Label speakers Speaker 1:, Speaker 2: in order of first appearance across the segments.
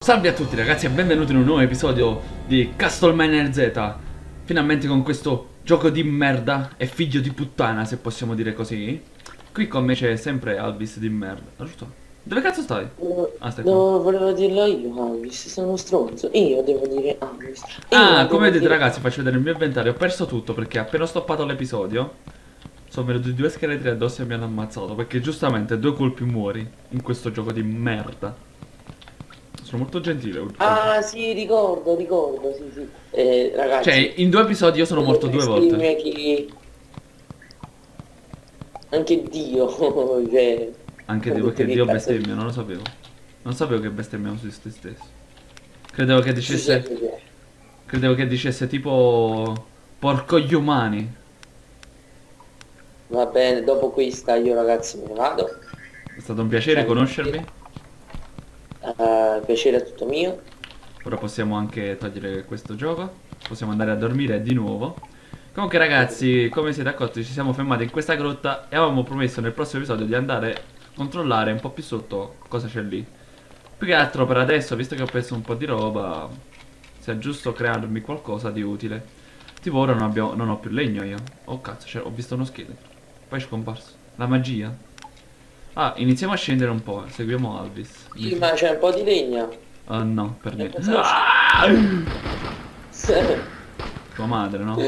Speaker 1: Salve a tutti ragazzi e benvenuti in un nuovo episodio di Castlevania Z. Finalmente con questo gioco di merda e figlio di puttana, se possiamo dire così. Qui con me c'è sempre Alvis di merda, giusto? Dove cazzo stai? Ah, stai qua.
Speaker 2: No, volevo dirlo io, Alvis, sono uno stronzo. Io devo dire Alvis.
Speaker 1: Ah,
Speaker 2: Io
Speaker 1: come
Speaker 2: devo
Speaker 1: vedete
Speaker 2: dire...
Speaker 1: ragazzi, faccio vedere il mio inventario. Ho perso tutto perché appena ho stoppato l'episodio sono venuti due scheletri addosso e mi hanno ammazzato. Perché giustamente due colpi muori in questo gioco di merda. Sono molto gentile oggi.
Speaker 2: Ah, sì, ricordo, sì, sì.
Speaker 1: Cioè,
Speaker 2: Ragazzi,
Speaker 1: in due episodi io sono
Speaker 2: voglio
Speaker 1: morto due volte.
Speaker 2: bestemmia che... Anche Dio, cioè...
Speaker 1: Anche
Speaker 2: Ha
Speaker 1: Dio,
Speaker 2: detto
Speaker 1: perché
Speaker 2: che
Speaker 1: Dio
Speaker 2: cazzo
Speaker 1: bestemmia,
Speaker 2: di...
Speaker 1: non lo sapevo. Non sapevo che bestemmiamo su se stessi. Credevo che
Speaker 2: Sì, sì,
Speaker 1: dicesse.
Speaker 2: sì, sì.
Speaker 1: Credevo che dicesse tipo. Porco gli umani.
Speaker 2: Va bene, dopo questa io ragazzi me ne vado.
Speaker 1: È stato un
Speaker 2: Ci
Speaker 1: piacere
Speaker 2: andiamo.
Speaker 1: conoscervi.
Speaker 2: Piacere è tutto mio.
Speaker 1: Ora possiamo anche togliere questo gioco. Possiamo andare a dormire di nuovo. Comunque ragazzi, come siete accorti, ci siamo fermati in questa grotta e avevamo promesso nel prossimo episodio di andare a controllare un po' più sotto cosa c'è lì. Più che altro per adesso, visto che ho perso un po' di roba, sia giusto crearmi qualcosa di utile. Tipo ora non ho più legno io. Oh cazzo, ho visto uno scheletro. Poi è scomparso. La magia. Ah, iniziamo a scendere un po'. Seguiamo Alvis.
Speaker 2: Sì, ma c'è un po' di legna.
Speaker 1: Ah no, per
Speaker 2: E
Speaker 1: niente.
Speaker 2: cosa c'è?
Speaker 1: Ah! Tua madre, no?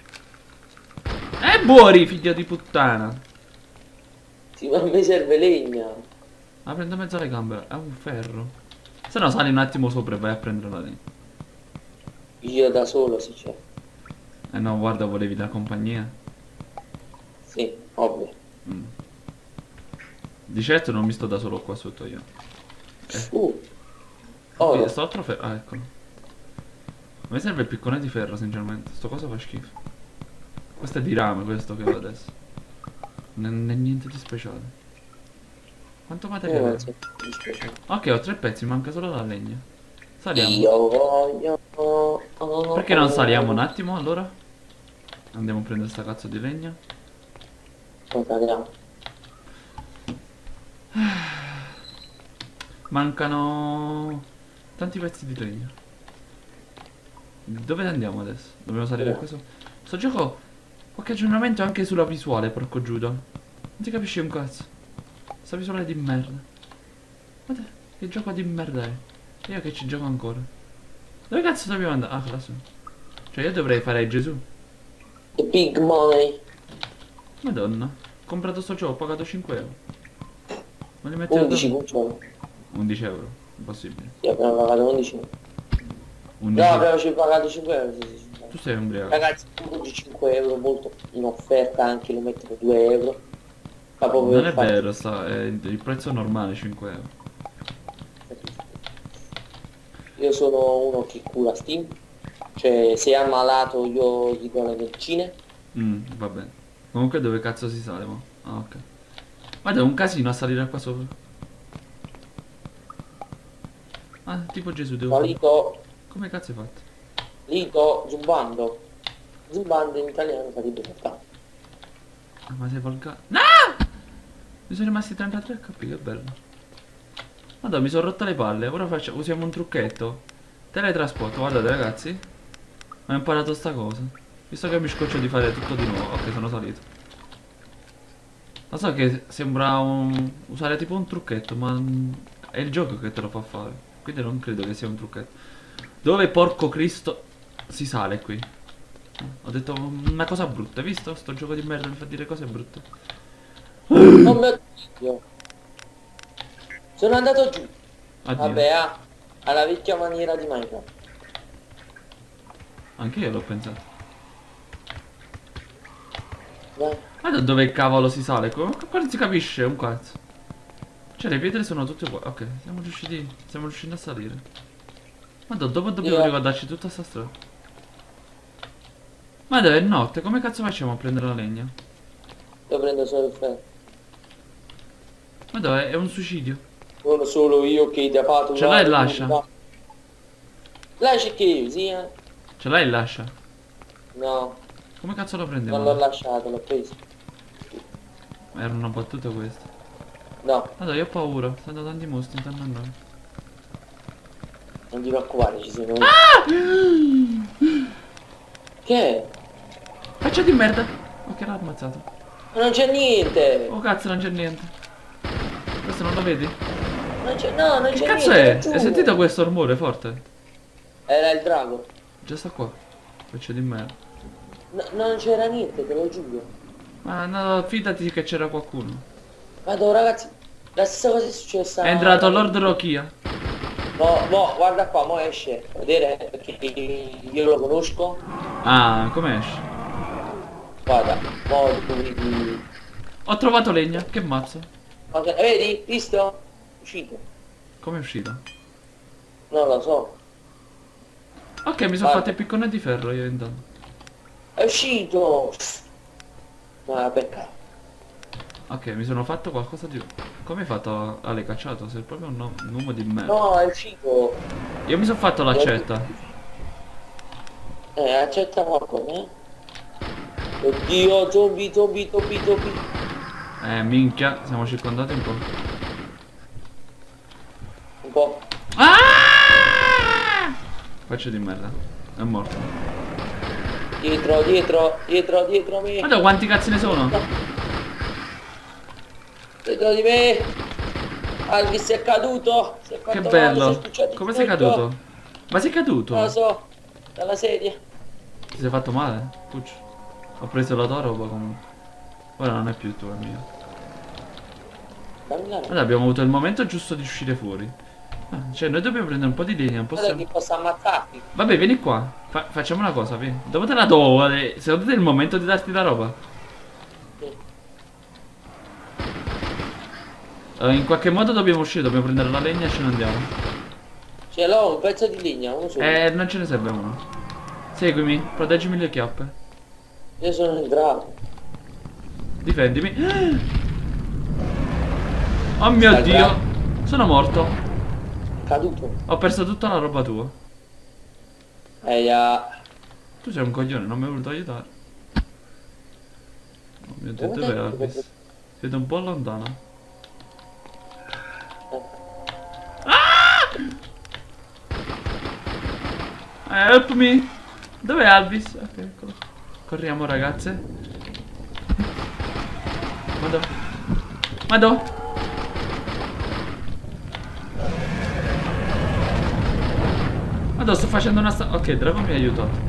Speaker 1: Buori, figlio di puttana.
Speaker 2: Sì, ma a me serve legna.
Speaker 1: Ma prendo mezzo alle gambe. È un ferro. Se no sali un attimo sopra e vai a prendere la legna.
Speaker 2: Io da solo se c'è.
Speaker 1: Eh no, guarda, volevi la compagnia.
Speaker 2: Sì, ovvio.
Speaker 1: Mm. Di certo non mi sto da solo qua sotto io.
Speaker 2: Uh,
Speaker 1: Oddio,
Speaker 2: oro.
Speaker 1: sto altro ferro. Ah, eccolo. A me serve il piccone di ferro, sinceramente. Sto cosa fa schifo. Questo è di rame, questo che ho adesso. Non è niente di speciale. Quanto materiale
Speaker 2: Non
Speaker 1: ho?
Speaker 2: so, mi spiace.
Speaker 1: Ok, ho tre pezzi, manca solo la legna. Saliamo.
Speaker 2: Io voglio...
Speaker 1: Perché non saliamo un attimo allora? Andiamo a prendere sta cazzo di legna.
Speaker 2: Guarda,
Speaker 1: Mancano tanti pezzi di legno. Dove andiamo adesso? Dobbiamo salire a questo. Sto gioco. Qualche aggiornamento anche sulla visuale, porco Giuda. Non si capisce un cazzo. Sta visuale di merda. Guarda, che gioco di merda è. Io che ci gioco ancora. Dove cazzo dobbiamo andare? Ah, lassù. Cioè io dovrei fare Gesù.
Speaker 2: the big money.
Speaker 1: Madonna. Ho comprato sto gioco, ho pagato 5 euro. Ma li metterò
Speaker 2: 11
Speaker 1: dove?
Speaker 2: cuccioli.
Speaker 1: 11 euro. Impossibile.
Speaker 2: Sì, abbiamo pagato 11. No,
Speaker 1: 11.
Speaker 2: abbiamo pagato 5 euro. Sì, sì, sì.
Speaker 1: Tu sei ubriaco.
Speaker 2: Ragazzi, oggi 5 euro, molto in offerta anche, lo mettono 2 euro. Ma proprio
Speaker 1: Non
Speaker 2: per
Speaker 1: è
Speaker 2: farti...
Speaker 1: vero, è il prezzo normale 5 euro.
Speaker 2: Io sono uno che cura Steam. Cioè, se è ammalato io gli do le medicine.
Speaker 1: Va bene. Comunque dove cazzo si sale, mo? Ah, ok. Guarda, è un casino a salire qua sopra. Ah, tipo Gesù devo
Speaker 2: Ma
Speaker 1: fare.
Speaker 2: lì to,
Speaker 1: Come cazzo hai fatto?
Speaker 2: lì to zumbando. Zumbando in italiano sarebbe portato.
Speaker 1: Ah, ma sei volgare. No! Mi sono rimasti 33 HP, che bello. Madonna, mi sono rotta le palle. Ora usiamo un trucchetto. Teletrasporto, guardate ragazzi. Ho imparato sta cosa. Visto che mi scoccio di fare tutto di nuovo. Ok, sono salito. Lo so che sembra usare tipo un trucchetto, ma è il gioco che te lo fa fare. Quindi non credo che sia un trucchetto. Dove porco Cristo si sale qui? Ho detto una cosa brutta, hai visto? Sto gioco di merda mi fa dire cose brutte.
Speaker 2: Oh mio Dio. Sono andato giù.
Speaker 1: Addio.
Speaker 2: Vabbè, alla vecchia maniera di Minecraft.
Speaker 1: Anche io l'ho pensato.
Speaker 2: Dai.
Speaker 1: Ma da dove cavolo si sale? Qua non si capisce un cazzo. Cioè le pietre sono tutte uguali. Ok, siamo riusciti. Stiamo riuscendo a salire. Ma dopo dobbiamo
Speaker 2: Io,
Speaker 1: ricordarci tutta sta strada. Ma dove è notte? Come cazzo facciamo a prendere la legna?
Speaker 2: io prendo solo il ferro.
Speaker 1: Ma dove è un suicidio?
Speaker 2: Sono solo io che ti ha fatto
Speaker 1: Ce l'hai e lascia?
Speaker 2: Lascia che io, sì, eh?
Speaker 1: Ce l'hai e lascia?
Speaker 2: No,
Speaker 1: Come cazzo lo
Speaker 2: non
Speaker 1: prendiamo
Speaker 2: l'ho
Speaker 1: adesso?
Speaker 2: lasciato, l'ho preso.
Speaker 1: Era una battuta questa.
Speaker 2: No,
Speaker 1: Allora io ho paura, stanno tanti mostri intorno a noi.
Speaker 2: Non ti preoccupare, ci siamo.
Speaker 1: Ah!
Speaker 2: Che è?
Speaker 1: Faccia di merda. Ok, l'ha ammazzato.
Speaker 2: Ma non c'è niente!
Speaker 1: Oh cazzo, non c'è niente. Questo non lo vedi?
Speaker 2: Non c'è, no, non
Speaker 1: Che
Speaker 2: c'è
Speaker 1: cazzo
Speaker 2: niente,
Speaker 1: è?
Speaker 2: lo giuro.
Speaker 1: Hai sentito questo rumore forte?
Speaker 2: Era il drago.
Speaker 1: Già sta qua. Faccia di merda.
Speaker 2: No, non c'era niente, te lo giuro.
Speaker 1: Ma no, fidati che c'era qualcuno.
Speaker 2: Vado ragazzi, la stessa cosa è successa.
Speaker 1: È entrato Lord Rokia.
Speaker 2: No, guarda qua, mo esce. Vedere perché io lo conosco.
Speaker 1: Ah, come esce?
Speaker 2: Guarda, mo tu vedi.
Speaker 1: Ho trovato legna, che mazzo.
Speaker 2: Ok, vedi? Visto? Uscito.
Speaker 1: Come è uscito?
Speaker 2: Non lo so.
Speaker 1: Ok, mi sono fatte i piccone di ferro io intanto.
Speaker 2: È uscito! Ma peccato.
Speaker 1: Ok, mi sono fatto qualcosa di... Come hai fatto a... l'hai cacciato? Sei proprio un uomo di merda.
Speaker 2: No, è uscito.
Speaker 1: Io mi sono fatto l'accetta.
Speaker 2: Accetta qualcosa, eh? Oddio, zombie.
Speaker 1: Minchia, siamo circondati un po'.
Speaker 2: Un po'.
Speaker 1: Ah! Faccio di merda. È morto.
Speaker 2: Dietro me.
Speaker 1: Guarda quanti cazzi ne sono.
Speaker 2: Dietro di me. Alvis è caduto. Si è fatto
Speaker 1: Che
Speaker 2: male,
Speaker 1: bello.
Speaker 2: si è spicciato
Speaker 1: Come
Speaker 2: di
Speaker 1: sei
Speaker 2: tutto.
Speaker 1: caduto? Ma sei caduto?
Speaker 2: Non lo so. Dalla sedia.
Speaker 1: Ti sei fatto male? Puccio. Ho preso la tua roba comunque. Ora non è più tua, è mia.
Speaker 2: Dammi la
Speaker 1: Allora abbiamo avuto il momento giusto di uscire fuori. Cioè noi dobbiamo prendere un po' di legna, non
Speaker 2: guarda
Speaker 1: possiamo...
Speaker 2: che posso ammazzarti.
Speaker 1: Vabbè, vieni qua. Facciamo una cosa, vieni. Dopo te la do. Secondo te è il momento di darti la roba?
Speaker 2: Sì.
Speaker 1: In qualche modo dobbiamo uscire, dobbiamo prendere la legna e ce ne andiamo.
Speaker 2: Ce l'ho un pezzo di legna, uno solo.
Speaker 1: Non ce ne serve uno. Seguimi, proteggimi le chiappe.
Speaker 2: Io sono il drago.
Speaker 1: Difendimi. Oh mio
Speaker 2: Dai,
Speaker 1: Dio.
Speaker 2: bravo.
Speaker 1: Sono morto.
Speaker 2: Caduto.
Speaker 1: Ho perso tutta la roba tua.
Speaker 2: Ya.
Speaker 1: Tu sei un coglione, non mi hai voluto aiutare. Oh mio Dio,
Speaker 2: Dove
Speaker 1: dov'è
Speaker 2: dai?
Speaker 1: Alvis? Siete un po' lontano. Help me! Dov'è Alvis? Ok, eccolo. Corriamo ragazze. Madò. Madò, sto facendo una ok, Drago mi ha aiutato.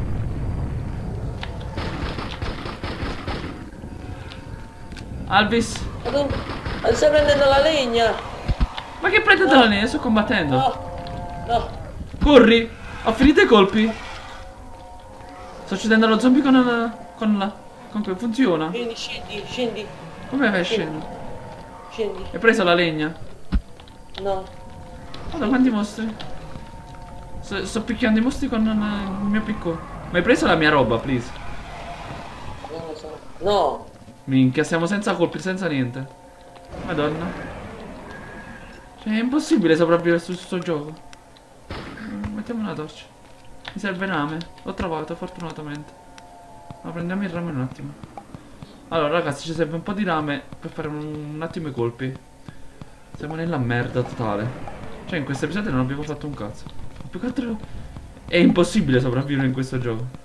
Speaker 1: Alvis?
Speaker 2: Ma stai prendendo la legna?
Speaker 1: Ma che prendete la linea? Sto combattendo.
Speaker 2: No.
Speaker 1: Corri! Ho finito i colpi. Sto uccidendo lo zombie con che funziona.
Speaker 2: Scendi.
Speaker 1: Come fai a scendere?
Speaker 2: Scendi.
Speaker 1: Hai preso la legna?
Speaker 2: No.
Speaker 1: Guarda quanti mostri. Sto picchiando i mostri con il mio piccone. Ma hai preso la mia roba, please?
Speaker 2: Non lo so. No.
Speaker 1: Minchia, siamo senza colpi, senza niente. Madonna. Cioè, è impossibile sopravvivere su sto gioco. Mettiamo una torcia. Mi serve rame. L'ho trovato, fortunatamente. Ma prendiamo il rame un attimo. Allora, ragazzi, ci serve un po' di rame per fare un attimo i colpi. Siamo nella merda totale. Cioè, in questo episodio non abbiamo fatto un cazzo. Più che altro è impossibile sopravvivere in questo gioco.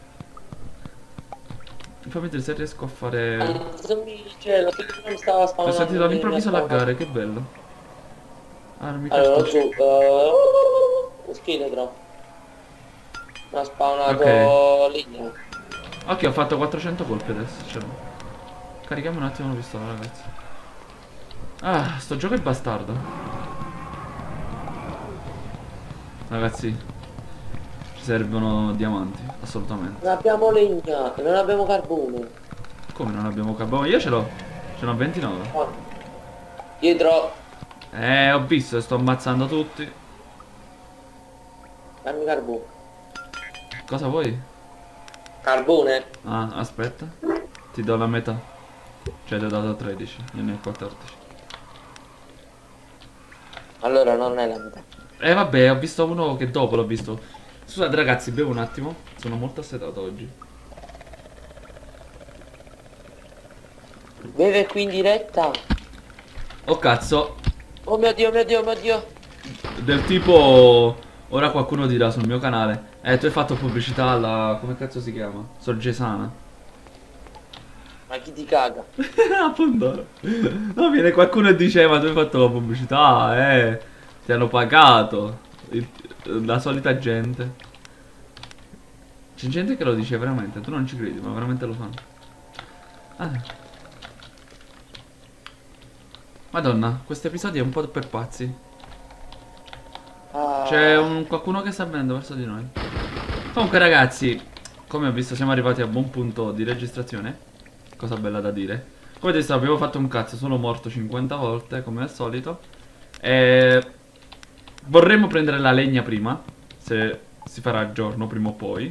Speaker 1: Fammi vedere se riesco a fare...
Speaker 2: Cioè, lo stesso non stava
Speaker 1: Ho
Speaker 2: spawnando.
Speaker 1: sentito all'improvviso laggare, che bello. Ah, non mi
Speaker 2: Allora,
Speaker 1: casco.
Speaker 2: giù. Lo scheletro. Mi ha spawnato legna.
Speaker 1: Ok, ho fatto 400 colpi adesso. Cioè. Carichiamo un attimo la pistola, ragazzi. Ah, sto gioco è bastardo. Ragazzi, ci servono diamanti, assolutamente.
Speaker 2: Non abbiamo legna, non abbiamo carbone.
Speaker 1: Come non abbiamo carbone? Io ce l'ho. Ce n'ho 29.
Speaker 2: Ah. Dietro.
Speaker 1: Ho visto, sto ammazzando tutti.
Speaker 2: Dammi carbone.
Speaker 1: Cosa vuoi?
Speaker 2: Carbone?
Speaker 1: Ah, aspetta. Ti do la metà. Cioè ti ho dato 13, io ne ho 14.
Speaker 2: Allora non è la metà.
Speaker 1: Vabbè, ho visto uno che dopo l'ho visto. Scusate ragazzi, bevo un attimo. Sono molto assetato oggi.
Speaker 2: Beve qui in diretta.
Speaker 1: Oh cazzo.
Speaker 2: Oh mio Dio.
Speaker 1: Del tipo... Ora qualcuno dirà sul mio canale, tu hai fatto pubblicità alla... come cazzo si chiama? Sorgesana.
Speaker 2: Ma chi ti caga?
Speaker 1: Appunto. No, viene qualcuno e dice, ma tu hai fatto la pubblicità, ti hanno pagato. La solita gente. C'è gente che lo dice veramente, tu non ci credi, ma veramente lo fanno. Ah. Madonna, questo episodio è un po' per pazzi. C'è
Speaker 2: Ah,
Speaker 1: qualcuno che sta venendo verso di noi. Comunque ragazzi, come ho visto siamo arrivati a buon punto di registrazione. Cosa bella da dire. Come detto abbiamo fatto un cazzo, sono morto 50 volte come al solito. E vorremmo prendere la legna prima, se si farà il giorno prima o poi.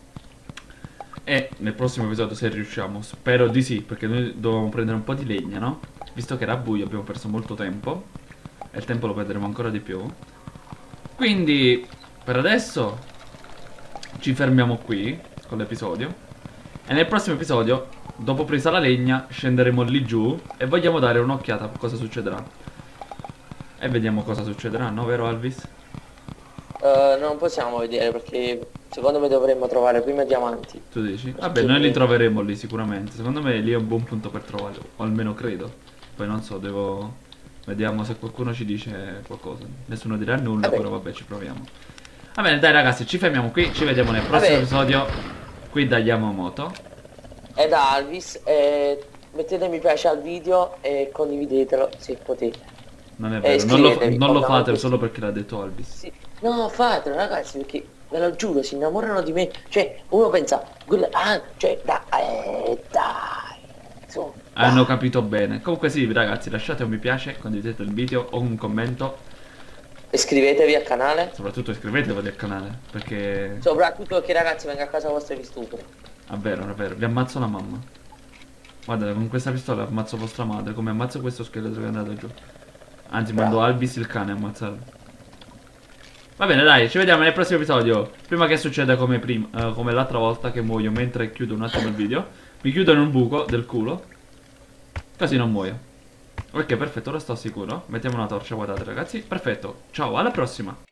Speaker 1: E nel prossimo episodio se riusciamo, spero di sì, perché noi dovevamo prendere un po' di legna, no? Visto che era buio abbiamo perso molto tempo. E il tempo lo perderemo ancora di più. Quindi per adesso ci fermiamo qui con l'episodio. E nel prossimo episodio, dopo presa la legna, scenderemo lì giù e vogliamo dare un'occhiata a cosa succederà. E vediamo cosa succederà, no? Vero Alvis?
Speaker 2: non possiamo vedere perché secondo me dovremmo trovare prima i diamanti.
Speaker 1: Tu dici? Vabbè,
Speaker 2: Perché
Speaker 1: noi li troveremo lì sicuramente. Secondo me lì è un buon punto per trovarli, o almeno credo. Poi non so, devo... Vediamo se qualcuno ci dice qualcosa. Nessuno dirà nulla,
Speaker 2: Vabbè,
Speaker 1: però vabbè, ci proviamo. Va bene, dai ragazzi, ci fermiamo qui. Ci vediamo nel prossimo
Speaker 2: vabbè,
Speaker 1: episodio. Qui da Yamamoto.
Speaker 2: è da Alvis. Mettete mi piace al video e condividetelo se potete.
Speaker 1: Non è
Speaker 2: E
Speaker 1: vero,
Speaker 2: iscrivetevi,
Speaker 1: non lo fate
Speaker 2: ovviamente
Speaker 1: solo
Speaker 2: sì.
Speaker 1: perché l'ha detto Alvis.
Speaker 2: Sì. No, fatelo ragazzi perché ve lo giuro si innamorano di me. Cioè uno pensa, cioè dai, su,
Speaker 1: Hanno
Speaker 2: dai.
Speaker 1: capito bene. Comunque sì, ragazzi, lasciate un mi piace, condividete il video o un commento.
Speaker 2: Iscrivetevi al canale.
Speaker 1: Soprattutto iscrivetevi al canale, perché...
Speaker 2: Soprattutto che ragazzi venga a casa vostra e vi stupro.
Speaker 1: È vero, vi ammazzo la mamma. Guarda, con questa pistola ammazzo vostra madre, come ammazzo questo scheletro che è andato giù. Anzi, mando
Speaker 2: Bravo.
Speaker 1: Albis il cane a ammazzarlo. Va bene, dai, ci vediamo nel prossimo episodio. Prima che succeda come prima, come l'altra volta che muoio mentre chiudo un attimo il video. Mi chiudo in un buco del culo. Così non muoio. Ok, perfetto, ora sto sicuro. Mettiamo una torcia, guardate ragazzi. Perfetto, ciao, alla prossima.